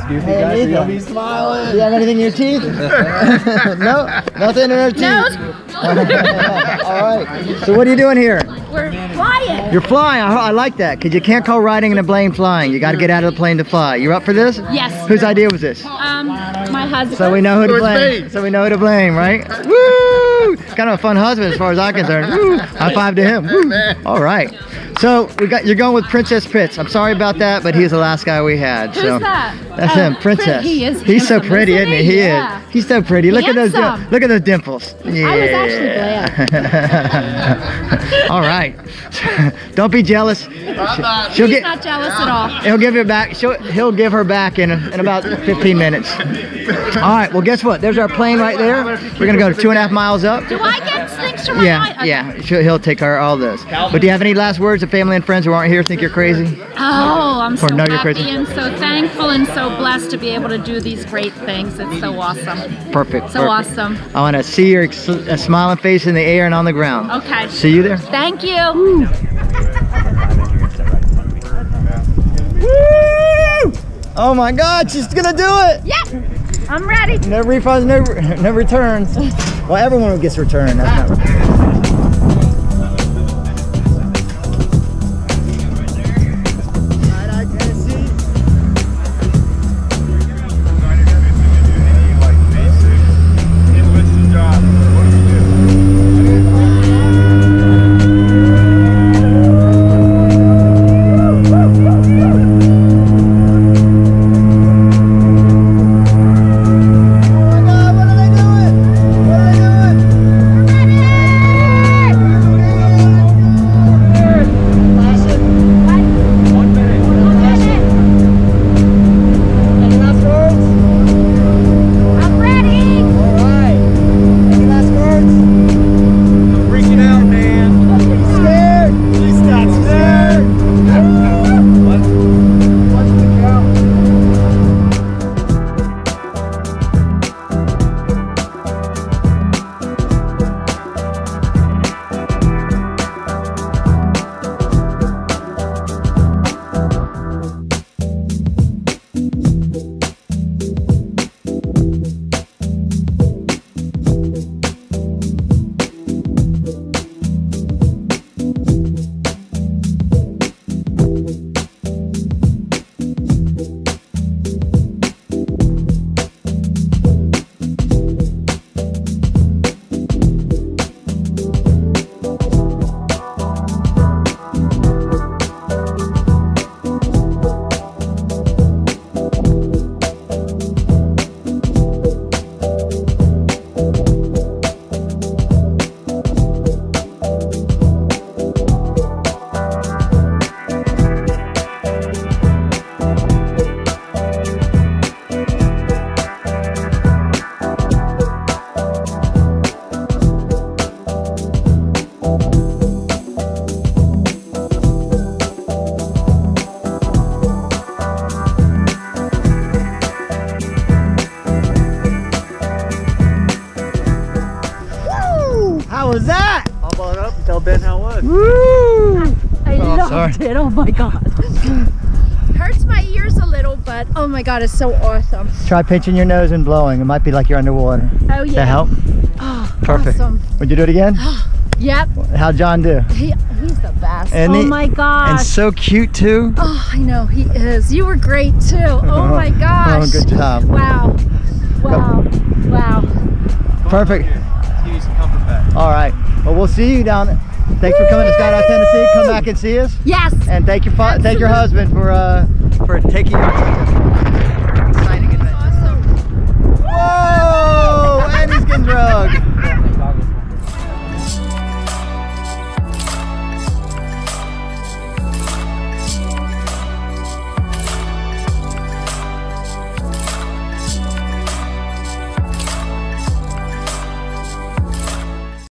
goofy guy, so you'll be smiling. Do you have anything in your teeth? No? Nothing in your teeth? No. All right. So what are you doing here? We're flying. You're flying. I like that, because you can't call riding in a plane flying. You got to get out of the plane to fly. You up for this? Yes. Whose idea was this? My husband. So we know who to blame. So we know who to blame, right? Woo! Kind of a fun husband as far as I'm concerned. Woo! High five to him. Woo! All right. So you're going with Princess Pitts. I'm sorry about that, but he's the last guy we had. Who's so that? That's him, Princess. He is. He's so handsome, pretty, isn't he? He Yeah. is. He's so pretty. Look at those. Handsome. Look at those dimples. Yeah. I was actually glad. All right. Don't be jealous. She'll He's not jealous at all. He'll give it back. He'll give her back in about 15 minutes. All right. Well, guess what? There's our plane right there. We're gonna go 2.5 miles up. Do I get things from my Yeah, mind? yeah. He'll take care of all this. But do you have any last words to family and friends who aren't here think you're crazy? Oh, I'm so no, you're happy crazy. and so thankful and so blessed to be able to do these great things. It's so awesome. Perfect. So awesome. I want to see your smiling face in the air and on the ground. Okay. See you there. Thank you. Woo! Oh my God, she's gonna do it! Yep, I'm ready. No refunds, no returns. Well, everyone gets returned. That's not. Skydive Tennessee. How was that? I'll blow it up and tell Ben how it was. Woo! I loved sorry. it. Oh my God. Hurts my ears a little, but oh my God, it's so awesome. Try pinching your nose and blowing. It might be like you're underwater. Oh yeah. That help? Oh, Perfect. awesome. Would you do it again? Yep. How'd John do? He's the best. And oh my gosh. And so cute too. Oh, I know, he is. You were great too. Oh my gosh. Oh, good job. Wow. Wow. Wow. Perfect. Give you some comfort back. All right. Well, we'll see you down there. Thanks for coming to Skydive Tennessee. Come back and see us. Yes. And thank your husband for taking you on exciting adventure. Awesome. Whoa! And he's getting drugged.